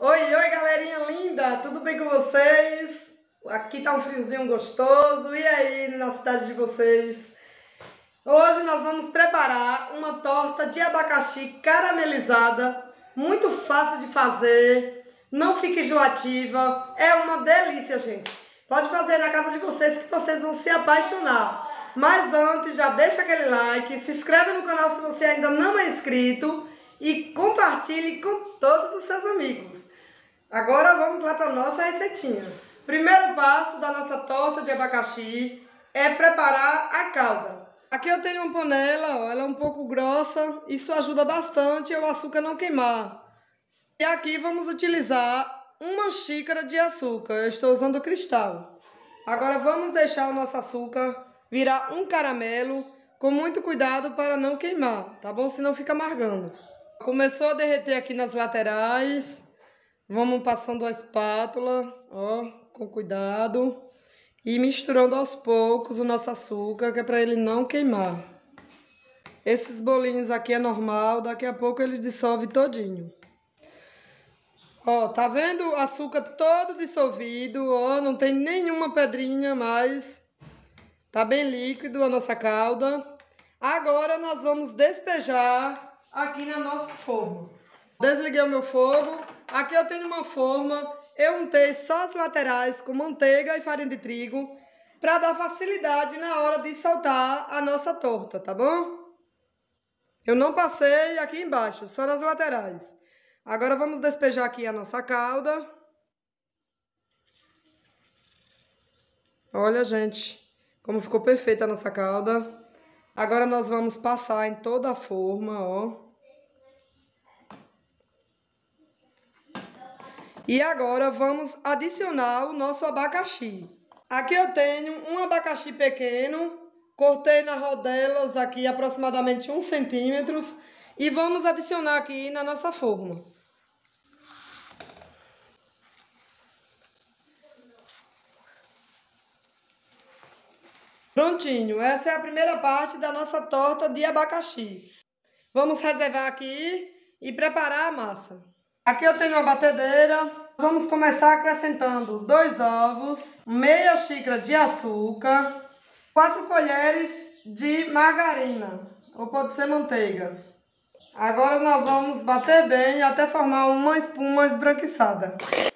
Oi, galerinha linda, tudo bem com vocês? Aqui tá um friozinho gostoso, e aí na cidade de vocês? Hoje nós vamos preparar uma torta de abacaxi caramelizada, muito fácil de fazer, não fica enjoativa, é uma delícia, gente. Pode fazer na casa de vocês que vocês vão se apaixonar. Mas antes, já deixa aquele like, se inscreve no canal se você ainda não é inscrito e compartilhe com todos os seus amigos. Agora vamos lá para a nossa receitinha. Primeiro passo da nossa torta de abacaxi é preparar a calda. Aqui eu tenho uma panela, ó, ela é um pouco grossa, isso ajuda bastante o açúcar não queimar. E aqui vamos utilizar uma xícara de açúcar, eu estou usando cristal. Agora vamos deixar o nosso açúcar virar um caramelo, com muito cuidado para não queimar, tá bom? Senão fica amargando. Começou a derreter aqui nas laterais. Vamos passando a espátula, ó, com cuidado, e misturando aos poucos o nosso açúcar, que é para ele não queimar. Esses bolinhos aqui é normal, daqui a pouco eles dissolvem todinho. Ó, tá vendo o açúcar todo dissolvido, ó, não tem nenhuma pedrinha mais. Tá bem líquido a nossa calda. Agora nós vamos despejar aqui na nossa forma. Desliguei o meu fogo. Aqui eu tenho uma forma, eu untei só as laterais com manteiga e farinha de trigo para dar facilidade na hora de soltar a nossa torta, tá bom? Eu não passei aqui embaixo, só nas laterais. Agora vamos despejar aqui a nossa calda. Olha, gente, como ficou perfeita a nossa calda. Agora nós vamos passar em toda a forma, ó. E agora vamos adicionar o nosso abacaxi. Aqui eu tenho um abacaxi pequeno, cortei nas rodelas aqui aproximadamente 1 centímetro e vamos adicionar aqui na nossa forma. Prontinho, essa é a primeira parte da nossa torta de abacaxi. Vamos reservar aqui e preparar a massa. Aqui eu tenho uma batedeira, vamos começar acrescentando 2 ovos, meia xícara de açúcar, 4 colheres de margarina, ou pode ser manteiga. Agora nós vamos bater bem até formar uma espuma esbranquiçada.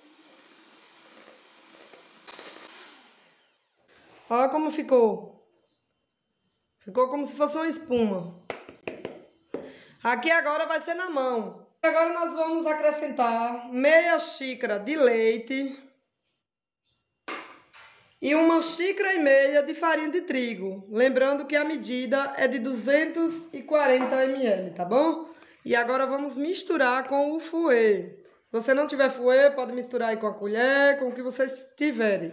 Olha como ficou. Ficou como se fosse uma espuma. Aqui agora vai ser na mão. Agora nós vamos acrescentar meia xícara de leite e 1,5 xícaras de farinha de trigo. Lembrando que a medida é de 240 ml, tá bom? E agora vamos misturar com o fouet. Se você não tiver fouet, pode misturar aí com a colher, com o que vocês tiverem.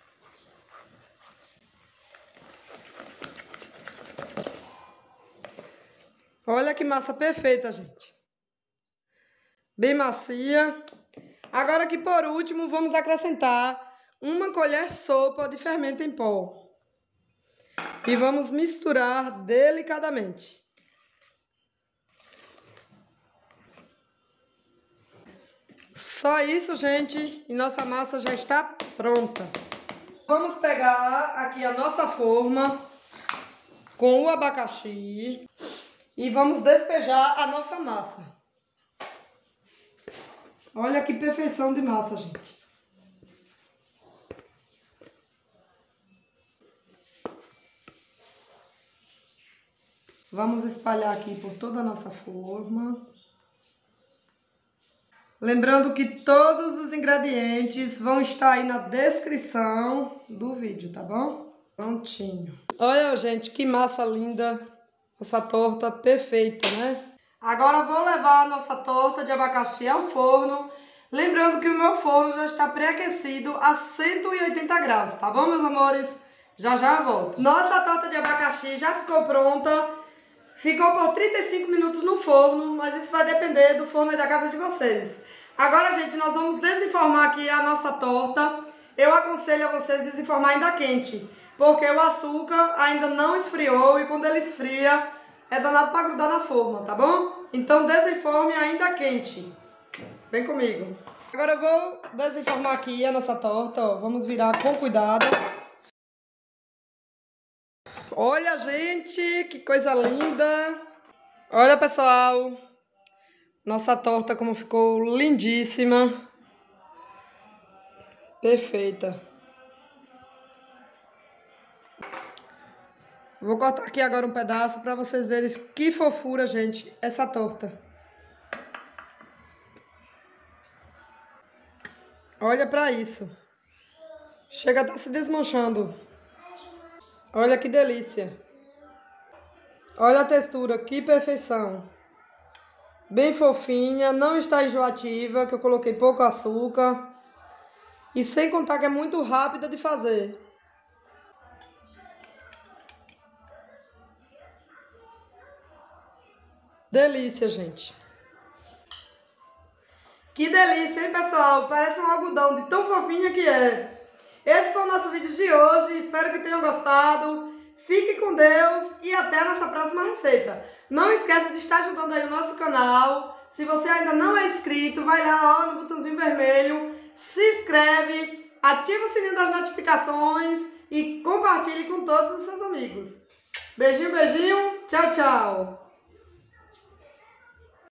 Olha que massa perfeita, gente. Bem macia. Agora aqui por último vamos acrescentar 1 colher sopa de fermento em pó. E vamos misturar delicadamente. Só isso, gente, e nossa massa já está pronta. Vamos pegar aqui a nossa forma com o abacaxi e vamos despejar a nossa massa. Olha que perfeição de massa, gente. Vamos espalhar aqui por toda a nossa forma. Lembrando que todos os ingredientes vão estar aí na descrição do vídeo, tá bom? Prontinho. Olha, gente, que massa linda. Essa torta perfeita, né? Agora eu vou levar a nossa torta de abacaxi ao forno. Lembrando que o meu forno já está pré-aquecido a 180 graus, tá bom, meus amores? Já eu volto. Nossa torta de abacaxi já ficou pronta. Ficou por 35 minutos no forno, mas isso vai depender do forno e da casa de vocês. Agora, gente, nós vamos desenformar aqui a nossa torta. Eu aconselho a vocês desenformar ainda quente, porque o açúcar ainda não esfriou e quando ele esfria é danado para grudar na forma, tá bom? Então desenforme ainda quente. Vem comigo. Agora eu vou desenformar aqui a nossa torta, ó. Vamos virar com cuidado. Olha, gente, que coisa linda. Olha, pessoal. Nossa torta como ficou lindíssima. Perfeita. Vou cortar aqui agora um pedaço para vocês verem que fofura, gente, essa torta. Olha para isso. Chega a estar se desmanchando. Olha que delícia. Olha a textura, que perfeição. Bem fofinha, não está enjoativa, que eu coloquei pouco açúcar. E sem contar que é muito rápida de fazer. Delícia, gente. Que delícia, hein, pessoal? Parece um algodão de tão fofinha que é. Esse foi o nosso vídeo de hoje. Espero que tenham gostado. Fique com Deus e até a nossa próxima receita. Não esqueça de estar ajudando aí o nosso canal. Se você ainda não é inscrito, vai lá ó, no botãozinho vermelho, se inscreve, ativa o sininho das notificações e compartilhe com todos os seus amigos. Beijinho, beijinho. Tchau, tchau.